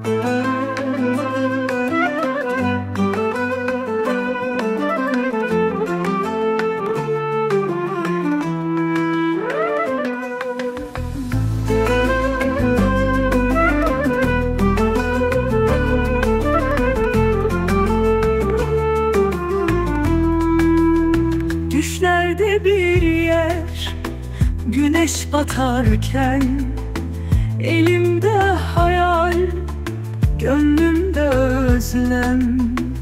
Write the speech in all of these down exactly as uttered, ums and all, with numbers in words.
Düşlerde bir yer, güneş batarken, elimde hayal, gönlümde özlem.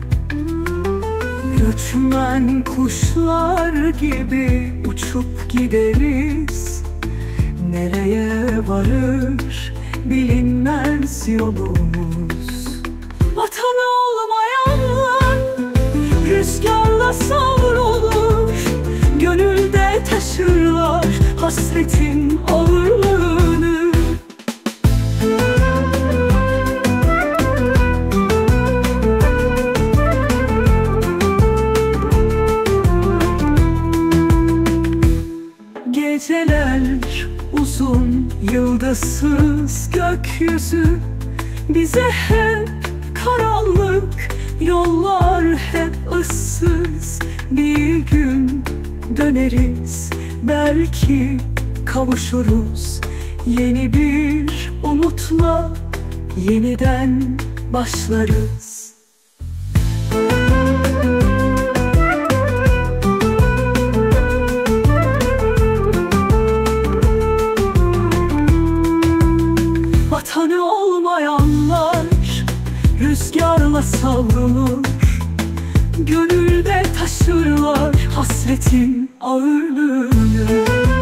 Göçmen kuşlar gibi uçup gideriz, nereye varır bilinmez yolumuz. Vatanı olmayanlar rüzgarla savrulur, gönülde taşırlar hasretin ağırlığını. Geceler uzun, yıldızsız gökyüzü, bize hep karanlık, yollar hep ıssız. Bir gün döneriz, belki kavuşuruz, yeni bir umutla yeniden başlarız. Vatanı olmayanlar rüzgarla savrulur, gönülde taşırlar hasretin ağırlığını.